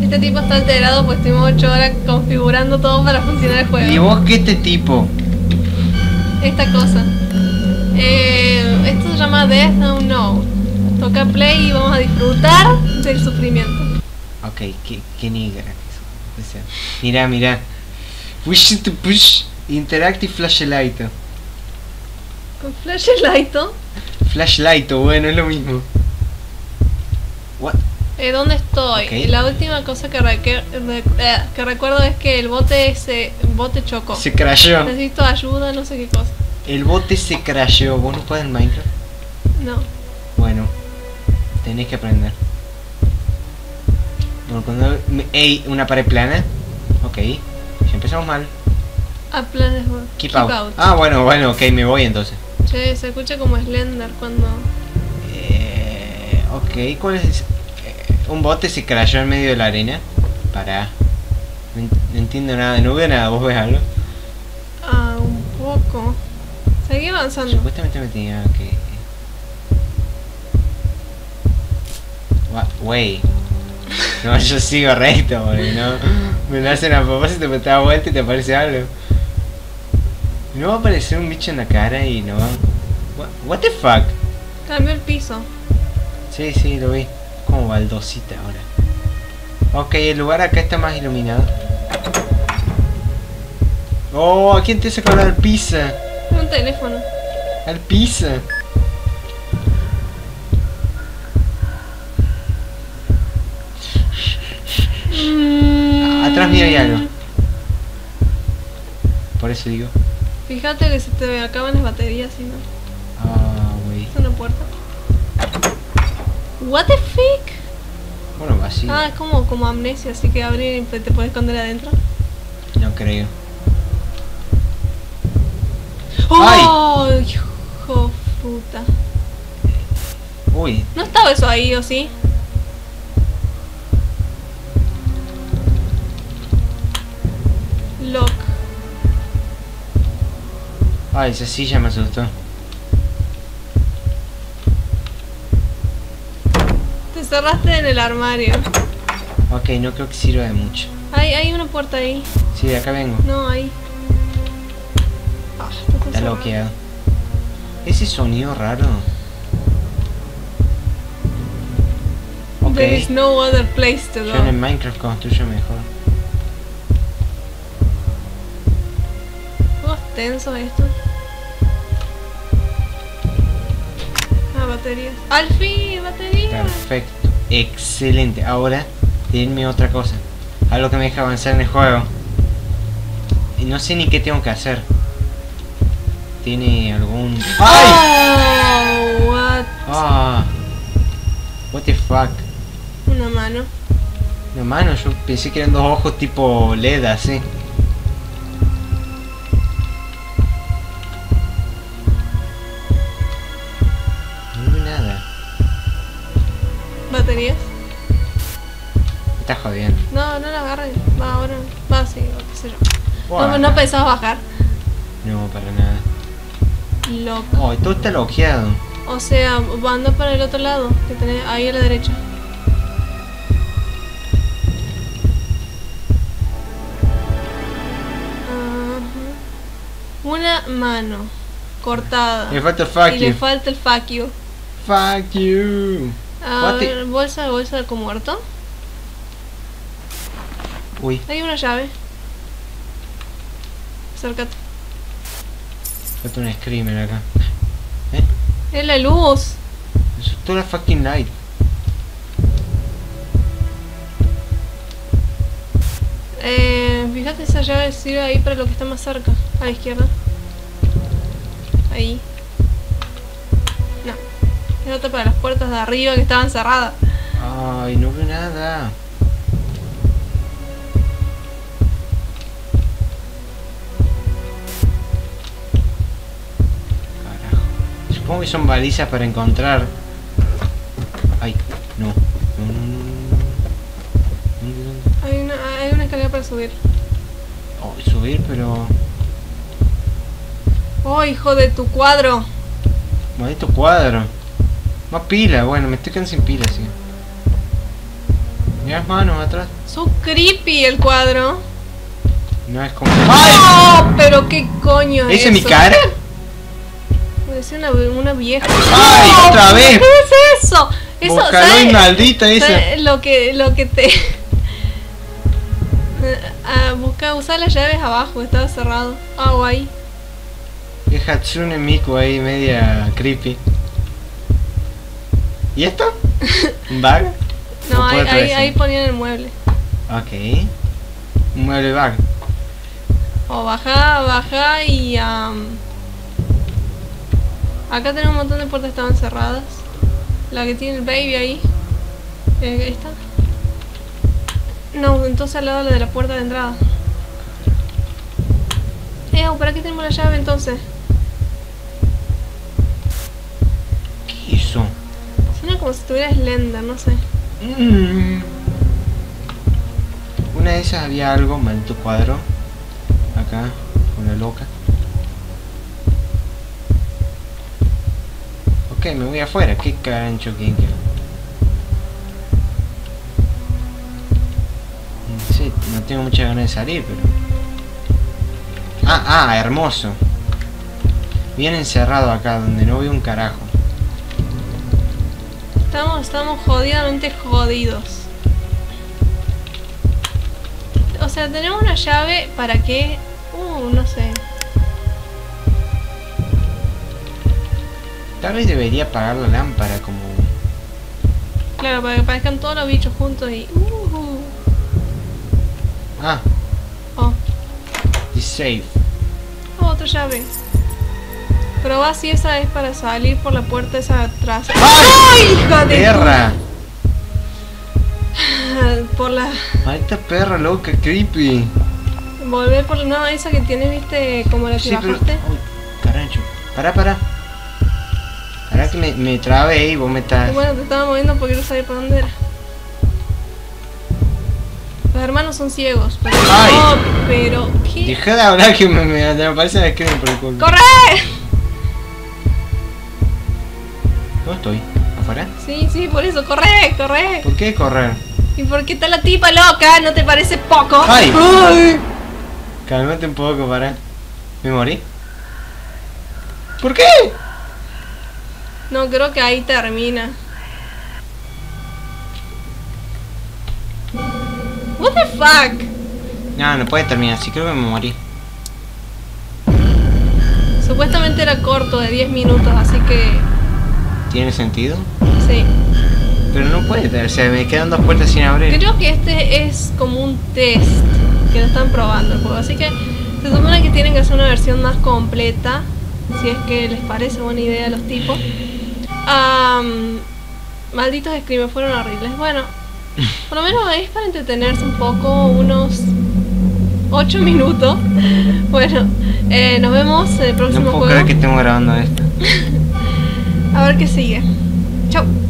Este tipo está alterado, pues estuvimos 8 horas configurando todo para funcionar el juego. ¿Y vos qué este tipo? Esta cosa. Esto se llama Death Now No. Toca play y vamos a disfrutar del sufrimiento. Ok, qué negra que eso. O sea, mira. Wish to push interactive flashlight. Con flashlight. Flashlight, bueno, es lo mismo. What? ¿Dónde estoy? Okay. La última cosa que recuerdo es que el bote chocó. Se crashó. Necesito ayuda, no sé qué cosa. El bote se crashó. ¿Vos no podés en Minecraft? No. Bueno, tenés que aprender. Bueno, cuando... ¡Ey! Una pared plana. Ok, ya empezamos mal. A planes. Keep out. Ah, bueno, ok, me voy entonces. Che, se escucha como Slender cuando... Ok, ¿cuál es? Un bote se crashó en medio de la arena. Pará. No entiendo nada, no veo nada, ¿vos ves algo? Ah, un poco. Seguí avanzando. Supuestamente me tenía que... Wey. No, yo sigo recto, porque no... Me lo hacen a propósito, me da vuelta y te aparece algo. No va a aparecer un bicho en la cara y no va... What the fuck? Cambió el piso. Sí, lo vi. Como baldosita ahora. Ok, el lugar acá está más iluminado. Oh, ¿a quién te saca al pizza? Un teléfono. Al pizza. Atrás mío hay algo. Por eso digo. Fíjate que se te acaban las baterías, ¿sí, no? Ah, wey. Es una puerta. What the fuck? Bueno, vacío. Ah, es como amnesia, así que abrir y te puedes esconder adentro. No creo. ¡Oh! Hijo puta. Uy. ¿No estaba eso ahí, o sí? Lock. Ay, esa silla me asustó. Te cerraste en el armario. Ok, no creo que sirva de mucho. Hay una puerta ahí. Sí, de acá vengo. No, ahí. Está bloqueado. Ese sonido raro. Ok. There is no other place to Yo en el go. Minecraft construyo mejor. ¿Juegos tensos esto? Ah, baterías. ¡Al fin! ¡Baterías! Perfecto. Excelente. Ahora, denme otra cosa. Algo que me deja avanzar en el juego. Y no sé ni qué tengo que hacer. ¿Tiene algún...? ¡Ay! Oh, what? Ah. What the fuck. Una mano. No, mano, yo pensé que eran dos ojos tipo LED, así. No veo nada. ¿Baterías? Me estás jodiendo. No, no la agarren. Va ahora. Va, sí, o qué sé yo. Buah. No pensabas bajar. No, para nada. Loco. Oh, todo está loqueado. O sea, anda para el otro lado, que tenés ahí a la derecha. Ajá. Una mano cortada. Me falta el fuck Y you. le falta el fuck you. Fuck you. A What ver, bolsa de muerto. Uy, Hay una llave. Acércate. falta un screamer acá. Es la luz. Eso es toda la fucking light. Fíjate, esa llave sirve ahí para lo que está más cerca. A la izquierda. Ahí. No. Es otra para las puertas de arriba que estaban cerradas. Ay, no veo nada. Carajo. Supongo que son balizas para encontrar. Ay, no. No. Hay una escalera para subir. Oh, subir, pero... Oh, hijo de tu cuadro. Maldito cuadro. Más pila, bueno, me estoy quedando sin pila, sí. Mira las manos atrás. So creepy el cuadro. No es como... ¡Oh! Pero qué coño es ¿Esa es mi eso? cara? Parece una vieja. ¡Ay! ¡No! ¡Otra vez! ¿Qué es eso? Eso, Vocaloid maldita esa. ¿sabes lo que te... busca, usar las llaves abajo, estaba cerrado. Ah, guay. Es Hatsune Miku ahí, media creepy. ¿Y esto? ¿Un bug? No, ¿O puede traerse? ahí ponían el mueble. Ok. Un mueble bug. O baja y... acá tenemos un montón de puertas que estaban cerradas. La que tiene el baby ahí. ¿Esta? No, entonces al lado de la puerta de entrada. ¿Para qué tenemos la llave entonces? ¿Qué hizo? Suena como si estuviera Slender, no sé. Una de esas había algo, maldito cuadro. Acá, con la loca. Ok, me voy afuera. ¿Qué carancho quién queda? Sí, no tengo muchas ganas de salir, pero... hermoso. Bien encerrado acá, donde no veo un carajo. Estamos jodidamente jodidos. O sea, tenemos una llave para qué... no sé. Tal vez debería apagar la lámpara como... Claro, para que aparezcan todos los bichos juntos y... Oh, save. Otra llave. Probá si esa es para salir por la puerta esa atrás. ¡Ay! ¡Hija de ¡Perra! Por la... Maldita perra loca, creepy. Volver por la... No, esa que tienes, viste, como la que Sí, pero... bajaste. Uy, carancho. Pará. Ahora que me trabé y vos me estás... Bueno, te estaba moviendo porque no sabía por dónde era. Los hermanos son ciegos. Pero... ¡Ay! No, pero... ¿qué? Deja de hablar que me aparece la esquina por el culo. ¡Corre! ¿Dónde estoy? ¿Afuera? Sí, por eso, corre. ¿Por qué correr? ¿Y por qué está la tipa loca? ¿No te parece poco? ¡Ay! ¡Ay! Cálmate un poco, pará. ¿Me morí? ¿Por qué? No, creo que ahí termina. What the fuck? No puede terminar así, creo que me morí. Supuestamente era corto, de 10 minutos, así que... ¿Tiene sentido? Sí. Pero no puede, o sea, me quedan dos puertas sin abrir. Creo que este es como un test que lo están probando el juego, así que se supone que tienen que hacer una versión más completa, si es que les parece buena idea a los tipos. Malditos screamers, fueron horribles. Bueno, por lo menos es para entretenerse un poco, unos 8 minutos. Bueno, nos vemos en el próximo No puedo juego. creer que estemos grabando esto. A ver qué sigue. Chau.